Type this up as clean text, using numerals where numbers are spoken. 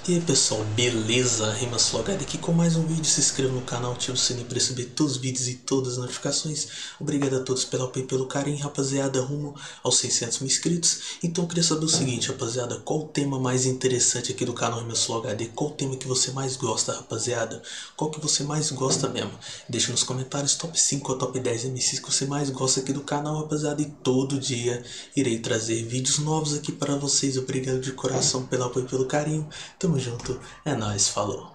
E aí pessoal, beleza? Rimas Logado aqui com mais um vídeo. Se inscreva no canal, ative o sininho para receber todos os vídeos e todas as notificações. Obrigado a todos pelo apoio e pelo carinho, rapaziada, rumo aos 600 mil inscritos. Então eu queria saber o seguinte, rapaziada, qual o tema mais interessante aqui do canal Rimas Logado? Qual o tema que você mais gosta, rapaziada? Qual que você mais gosta mesmo? Deixa nos comentários top 5 ou top 10 MCs que você mais gosta aqui do canal, rapaziada. E todo dia irei trazer vídeos novos aqui para vocês. Obrigado de coração pelo apoio e pelo carinho. Tamo junto, é nóis, falou.